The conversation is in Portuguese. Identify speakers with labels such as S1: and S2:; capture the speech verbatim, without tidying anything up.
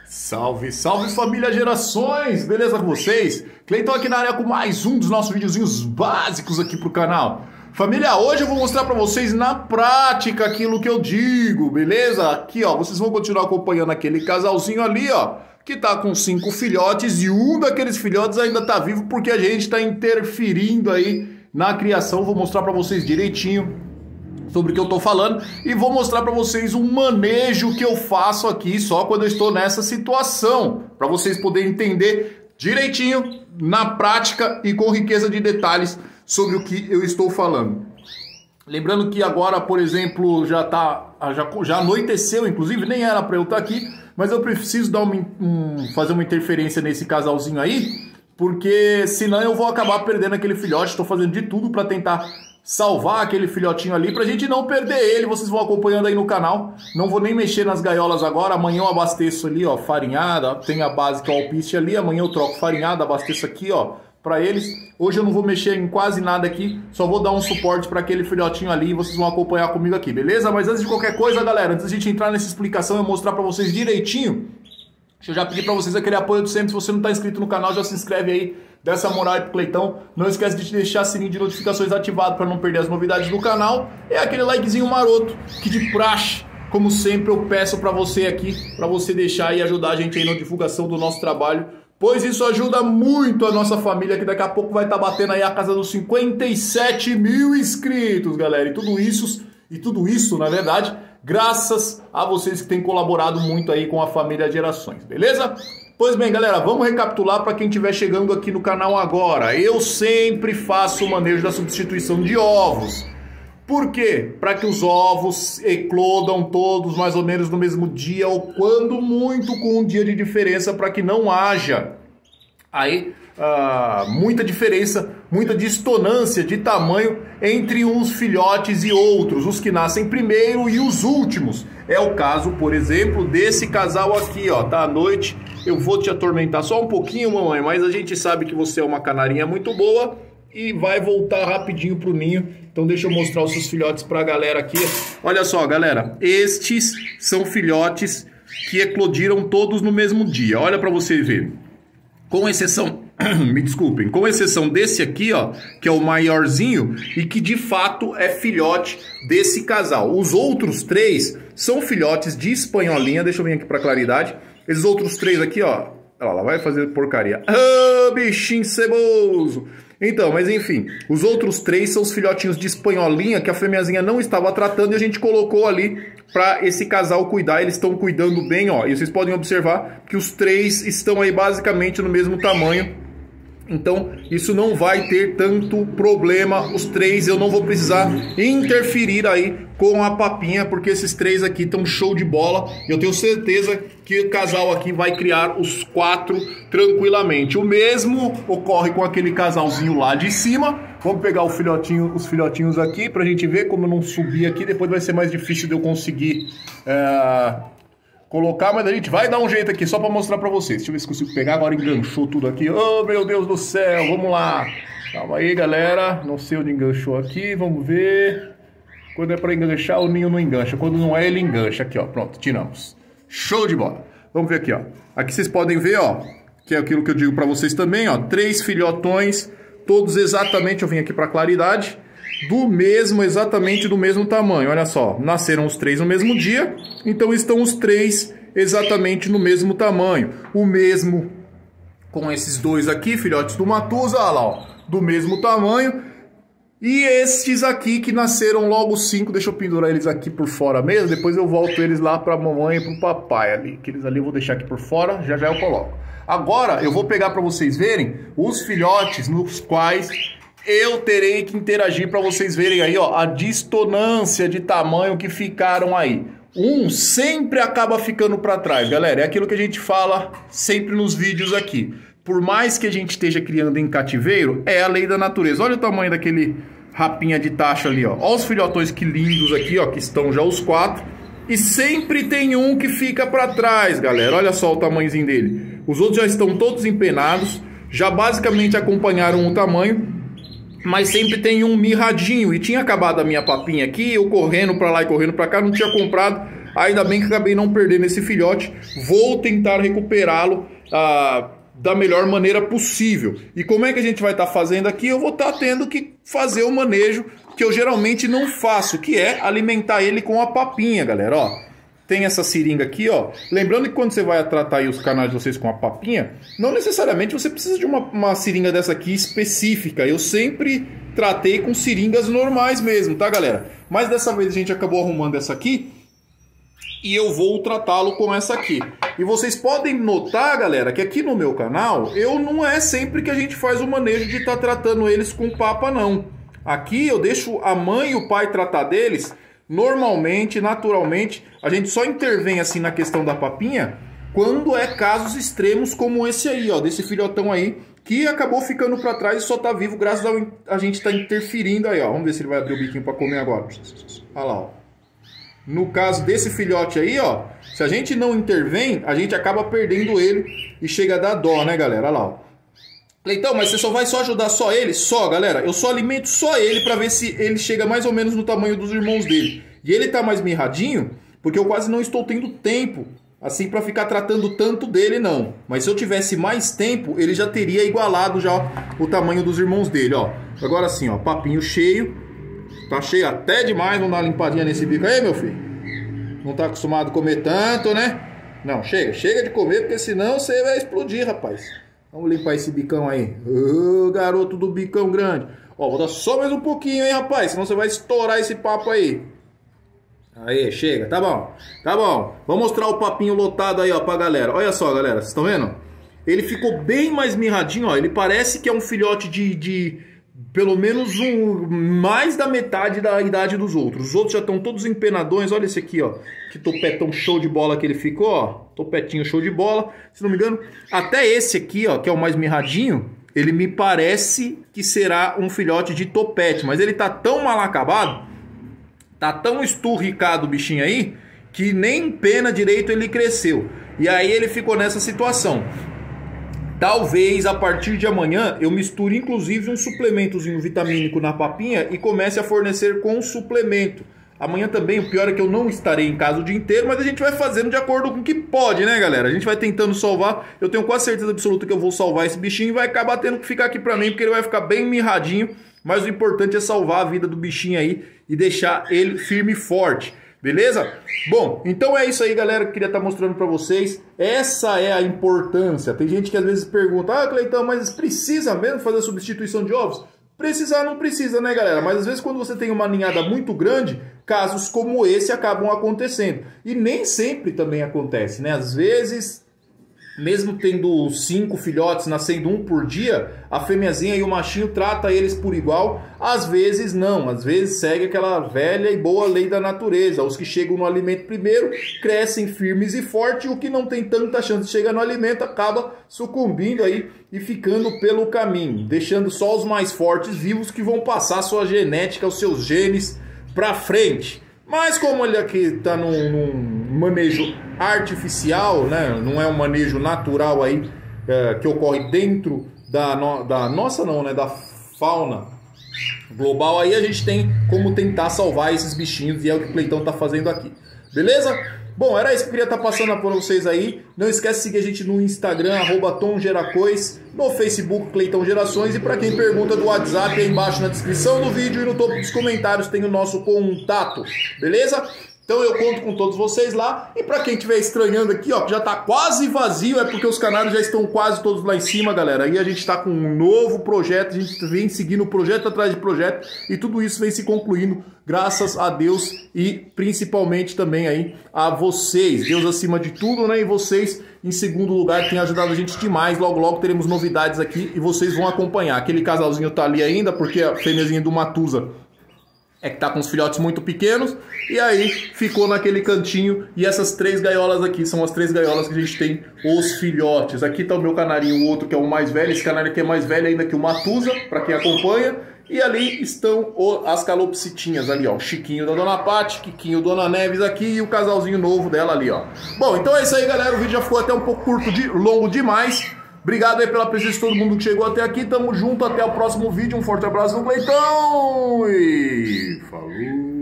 S1: Salve, salve família Gerações! Beleza com vocês? Cleiton aqui na área com mais um dos nossos videozinhos básicos aqui pro canal. Família, hoje eu vou mostrar pra vocês na prática aquilo que eu digo, beleza? Aqui, ó, vocês vão continuar acompanhando aquele casalzinho ali, ó, que tá com cinco filhotes e um daqueles filhotes ainda tá vivo porque a gente tá interferindo aí na criação. Vou mostrar pra vocês direitinho sobre o que eu tô falando e vou mostrar para vocês um manejo que eu faço aqui só quando eu estou nessa situação, para vocês poderem entender direitinho, na prática e com riqueza de detalhes sobre o que eu estou falando. Lembrando que agora, por exemplo, já tá, já, já anoiteceu, inclusive nem era para eu estar aqui, mas eu preciso dar uma, um, fazer uma interferência nesse casalzinho aí, porque senão eu vou acabar perdendo aquele filhote. Estou fazendo de tudo para tentar salvar aquele filhotinho ali, pra gente não perder ele. Vocês vão acompanhando aí no canal. Não vou nem mexer nas gaiolas agora. Amanhã eu abasteço ali, ó, farinhada. Tem a base que é o alpiste ali. Amanhã eu troco farinhada, abasteço aqui, ó, pra eles. Hoje eu não vou mexer em quase nada aqui. Só vou dar um suporte pra aquele filhotinho ali e vocês vão acompanhar comigo aqui, beleza? Mas antes de qualquer coisa, galera, antes de a gente entrar nessa explicação e mostrar pra vocês direitinho, deixa eu já pedir pra vocês aquele apoio de sempre. Se você não tá inscrito no canal, já se inscreve aí. Dessa moral aí pro Cleitão. Não esquece de deixar o sininho de notificações ativado para não perder as novidades do canal. É aquele likezinho maroto que de praxe, como sempre, eu peço para você aqui, para você deixar e ajudar a gente aí na divulgação do nosso trabalho, pois isso ajuda muito a nossa família, que daqui a pouco vai estar tá batendo aí a casa dos cinquenta e sete mil inscritos, galera. E tudo isso, e tudo isso, na verdade, graças a vocês que têm colaborado muito aí com a família Gerações, beleza? Pois bem, galera, vamos recapitular para quem estiver chegando aqui no canal agora. Eu sempre faço o manejo da substituição de ovos. Por quê? Para que os ovos eclodam todos mais ou menos no mesmo dia, ou quando muito com um dia de diferença, para que não haja aí uh, muita diferença, muita dissonância de tamanho entre uns filhotes e outros, os que nascem primeiro e os últimos. É o caso, por exemplo, desse casal aqui, ó, tá à noite. Eu vou te atormentar só um pouquinho, mamãe, mas a gente sabe que você é uma canarinha muito boa e vai voltar rapidinho pro ninho. Então deixa eu mostrar os seus filhotes pra galera aqui. Olha só, galera, estes são filhotes que eclodiram todos no mesmo dia. Olha pra você ver. Com exceção, me desculpem, com exceção desse aqui, ó, que é o maiorzinho e que de fato é filhote desse casal. Os outros três são filhotes de espanholinha. Deixa eu vir aqui pra claridade. Esses outros três aqui, ó, ela vai fazer porcaria. Ah, bichinho ceboso. Então, mas enfim, os outros três são os filhotinhos de espanholinha que a fêmeazinha não estava tratando e a gente colocou ali para esse casal cuidar. Eles estão cuidando bem, ó. E vocês podem observar que os três estão aí basicamente no mesmo tamanho. Então, isso não vai ter tanto problema. Os três eu não vou precisar interferir aí com a papinha, porque esses três aqui estão show de bola. Eu tenho certeza que o casal aqui vai criar os quatro tranquilamente. O mesmo ocorre com aquele casalzinho lá de cima. Vamos pegar o filhotinho, os filhotinhos aqui pra gente ver. Como eu não subi aqui, depois vai ser mais difícil de eu conseguir é, colocar, mas a gente vai dar um jeito aqui só pra mostrar pra vocês. Deixa eu ver se consigo pegar. Agora enganchou tudo aqui. Oh, meu Deus do céu, vamos lá. Calma aí, galera. Não sei onde enganchou aqui, vamos ver. Quando é pra enganchar, o ninho não engancha. Quando não é, ele engancha. Aqui, ó, pronto, tiramos. Show de bola. Vamos ver aqui, ó. Aqui vocês podem ver, ó, que é aquilo que eu digo pra vocês também, ó. Três filhotões, todos exatamente, eu vim aqui pra claridade, do mesmo, exatamente do mesmo tamanho. Olha só, nasceram os três no mesmo dia, então estão os três exatamente no mesmo tamanho. O mesmo com esses dois aqui, filhotes do Matusa, olha lá, ó, do mesmo tamanho. E estes aqui que nasceram logo cinco, deixa eu pendurar eles aqui por fora mesmo, depois eu volto eles lá pra mamãe e pro papai ali. Aqueles ali eu vou deixar aqui por fora, já já eu coloco. Agora eu vou pegar pra vocês verem os filhotes nos quais eu terei que interagir para vocês verem aí, ó, a dissonância de tamanho que ficaram aí. Um sempre acaba ficando para trás, galera. É aquilo que a gente fala sempre nos vídeos aqui. Por mais que a gente esteja criando em cativeiro, é a lei da natureza. Olha o tamanho daquele rapinha de taxa ali, ó. Olha os filhotões que lindos aqui, ó, que estão já os quatro. E sempre tem um que fica para trás, galera. Olha só o tamanhozinho dele. Os outros já estão todos empenados, já basicamente acompanharam o tamanho, mas sempre tem um mirradinho. E tinha acabado a minha papinha aqui, eu correndo para lá e correndo para cá, não tinha comprado Ainda bem que acabei não perdendo esse filhote. Vou tentar recuperá-lo ah, da melhor maneira possível. E como é que a gente vai estar tá fazendo aqui? Eu vou estar tá tendo que fazer o manejo que eu geralmente não faço, que é alimentar ele com a papinha, galera, ó. Tem essa seringa aqui, ó. Lembrando que quando você vai tratar aí os canais de vocês com a papinha, não necessariamente você precisa de uma, uma seringa dessa aqui específica. Eu sempre tratei com seringas normais mesmo, tá, galera? Mas dessa vez a gente acabou arrumando essa aqui e eu vou tratá-lo com essa aqui. E vocês podem notar, galera, que aqui no meu canal, eu não é sempre que a gente faz o manejo de estar tá tratando eles com papa, não. Aqui eu deixo a mãe e o pai tratar deles. Normalmente, naturalmente, a gente só intervém assim na questão da papinha quando é casos extremos como esse aí, ó, desse filhotão aí, que acabou ficando para trás e só tá vivo graças a, a gente tá interferindo aí, ó. Vamos ver se ele vai abrir o biquinho para comer agora. Olha lá, ó. No caso desse filhote aí, ó, se a gente não intervém, a gente acaba perdendo ele e chega a dar dó, né, galera? Olha lá, ó. Então, mas você só vai só ajudar só ele? Só, galera. Eu só alimento só ele pra ver se ele chega mais ou menos no tamanho dos irmãos dele. E ele tá mais mirradinho porque eu quase não estou tendo tempo, assim, pra ficar tratando tanto dele, não. Mas se eu tivesse mais tempo, ele já teria igualado já o tamanho dos irmãos dele, ó. Agora sim, ó, papinho cheio. Tá cheio até demais. Vamos dar uma limpadinha nesse bico aí, meu filho. Não tá acostumado a comer tanto, né? Não, chega. Chega de comer, porque senão você vai explodir, rapaz. Vamos limpar esse bicão aí. Ô, garoto do bicão grande. Ó, vou dar só mais um pouquinho, hein, rapaz. Senão você vai estourar esse papo aí. Aí, chega. Tá bom. Tá bom. Vou mostrar o papinho lotado aí, ó, pra galera. Olha só, galera. Vocês estão vendo? Ele ficou bem mais mirradinho, ó. Ele parece que é um filhote de... de pelo menos um, mais da metade da idade dos outros. Os outros já estão todos empenadões. Olha esse aqui, ó. Que topetão show de bola que ele ficou, ó. Topetinho show de bola. Se não me engano, até esse aqui, ó, que é o mais mirradinho, ele me parece que será um filhote de topete. Mas ele tá tão mal acabado, tá tão esturricado o bichinho aí, que nem pena direito ele cresceu. E aí ele ficou nessa situação. Talvez a partir de amanhã eu misture inclusive um suplementozinho vitamínico na papinha e comece a fornecer com suplemento. Amanhã também, o pior é que eu não estarei em casa o dia inteiro, mas a gente vai fazendo de acordo com o que pode, né, galera? A gente vai tentando salvar. Eu tenho quase certeza absoluta que eu vou salvar esse bichinho e vai acabar tendo que ficar aqui pra mim, porque ele vai ficar bem mirradinho. Mas o importante é salvar a vida do bichinho aí e deixar ele firme e forte. Beleza? Bom, então é isso aí, galera, que eu queria estar mostrando pra vocês. Essa é a importância. Tem gente que às vezes pergunta: ah, Cleitão, mas precisa mesmo fazer a substituição de ovos? Precisar não precisa, né, galera? Mas às vezes quando você tem uma ninhada muito grande, casos como esse acabam acontecendo. E nem sempre também acontece, né? Às vezes, mesmo tendo cinco filhotes, nascendo um por dia, a fêmeazinha e o machinho trata eles por igual. Às vezes não, às vezes segue aquela velha e boa lei da natureza. Os que chegam no alimento primeiro crescem firmes e fortes, o que não tem tanta chance de chegar no alimento acaba sucumbindo aí e ficando pelo caminho, deixando só os mais fortes vivos, que vão passar sua genética, os seus genes para frente. Mas como ele aqui está num, num manejo artificial, né? Não é um manejo natural aí, é, que ocorre dentro da, no, da nossa não, né? Da fauna global, aí a gente tem como tentar salvar esses bichinhos e é o que o Cleitão está fazendo aqui. Beleza? Bom, era isso que eu queria estar passando para vocês aí. Não esquece de seguir a gente no Instagram, arroba Tom Geracois, no Facebook Cleitão Gerações, e para quem pergunta do WhatsApp, aí embaixo na descrição do vídeo e no topo dos comentários tem o nosso contato, beleza? Então eu conto com todos vocês lá. E para quem estiver estranhando aqui, ó, que já tá quase vazio, é porque os canais já estão quase todos lá em cima, galera. Aí a gente tá com um novo projeto, a gente vem seguindo projeto atrás de projeto, e tudo isso vem se concluindo, graças a Deus e principalmente também aí a vocês. Deus acima de tudo, né? E vocês em segundo lugar, que tem ajudado a gente demais. Logo, logo teremos novidades aqui e vocês vão acompanhar. Aquele casalzinho tá ali ainda, porque a fêmeazinha do Matusa é que tá com os filhotes muito pequenos, e aí ficou naquele cantinho. E essas três gaiolas aqui são as três gaiolas que a gente tem os filhotes. Aqui tá o meu canarinho, o outro que é o mais velho. Esse canarinho aqui é mais velho ainda que o Matusa, para quem acompanha. E ali estão as calopsitinhas ali, ó. O Chiquinho da Dona Paty, Quiquinho Dona Neves aqui e o casalzinho novo dela ali, ó. Bom, então é isso aí, galera. O vídeo já ficou até um pouco curto, de, longo demais. Obrigado aí pela presença de todo mundo que chegou até aqui. Tamo junto, até o próximo vídeo. Um forte abraço do Cleitão e falou!